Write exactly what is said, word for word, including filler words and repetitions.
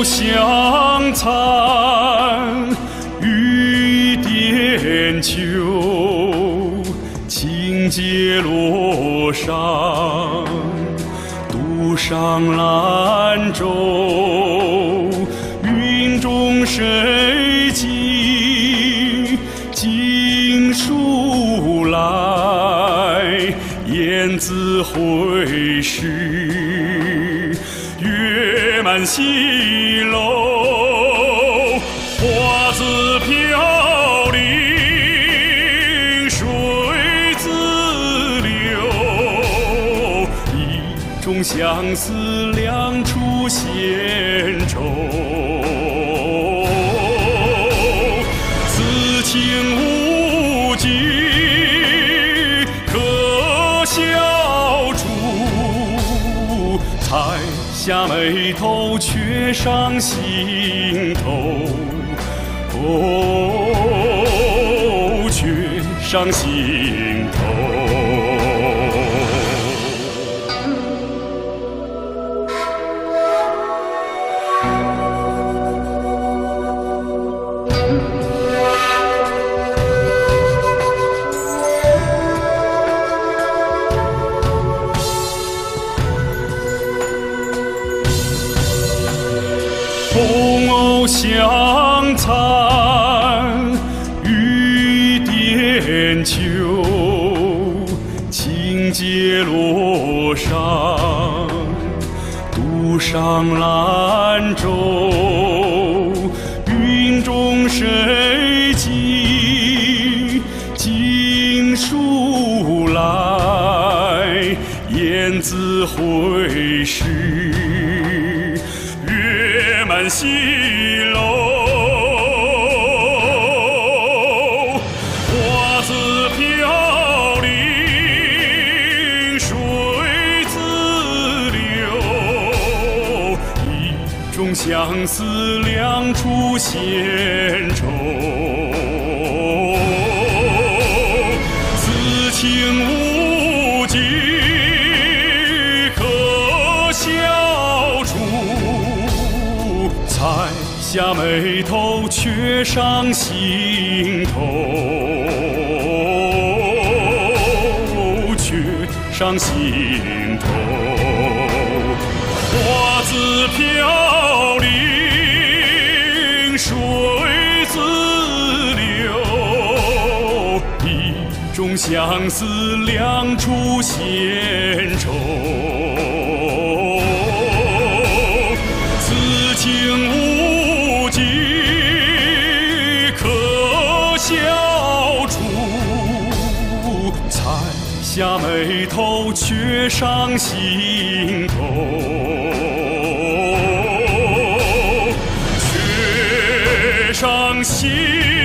偶相残，雨点秋，情结罗裳，独上兰舟，云中谁寄经书来？雁字回时，月满西楼，花自飘零，水自流。一种相思，两处闲愁。此情无尽。才下眉头，却上心头，哦，却上心头。红藕相残，雨点秋，情结罗裳，独上兰舟，云中谁寄经书来？雁字回时，月满西楼，花自飘零，水自流。一种相思，两处闲愁。此情无尽，可笑处。才下眉头，却上心头，却上心头。花自飘零，水自流。一种相思，两处闲愁。情无尽，可笑处。才下眉头，却上心头，却上心。